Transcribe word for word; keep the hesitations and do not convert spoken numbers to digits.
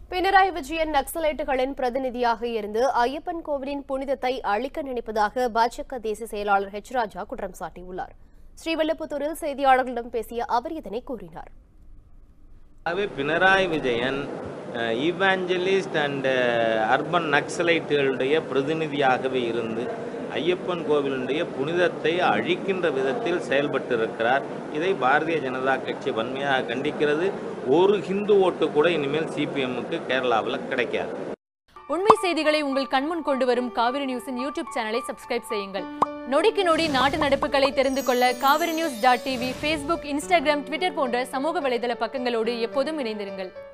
பினராயி விஜயன் நக்சலைட்டுகளின் பிரதிநிதியாக இருந்து ஐயப்பன் கோவிலின் புனிதத்தை அழிக்க நினைப்பதாக பாஜக தேசிய செயலாளர் ஹெச் ராஜா குற்றம் சாட்டியுள்ளார். ஸ்ரீவில்லிபுத்தூரில் செய்தியாளர்களிடம் பேசிய அவர் இதனை கூறினார். Pinarayi Vijayan evangelist and urban நக்சலைட்டுகளுடைய பிரதிநிதியாகவே இருந்து ஐயப்பன் கோவிலுடைய புனிதத்தை அழிக்கின்ற விதத்தில் செயல்பட்டு இருக்கிறார். இதை பாரதிய ஜனதா கட்சி வன்மையாக கண்டிக்கிறது. ஒரு ஹிந்து ஓட்டு கூட இனிமேல் சிபிஎம்முக்கு கேரளாவில் கிடைக்காது. உண்மை செய்திகளை உங்கள் கண்முன் கொண்டு வரும் காவிரி நியூஸின் யூடியூப் சேனலை சப்ஸ்கிரைப் செய்யுங்கள். நொடிக்கு நொடி நாட்டு நடப்புகளை தெரிந்து கொள்ள Kaveri news dot TV, Facebook, Instagram, Twitter போன்ற சமூக வலைதள பக்கங்களோடு எப்போதும் இணைந்திருங்கள்.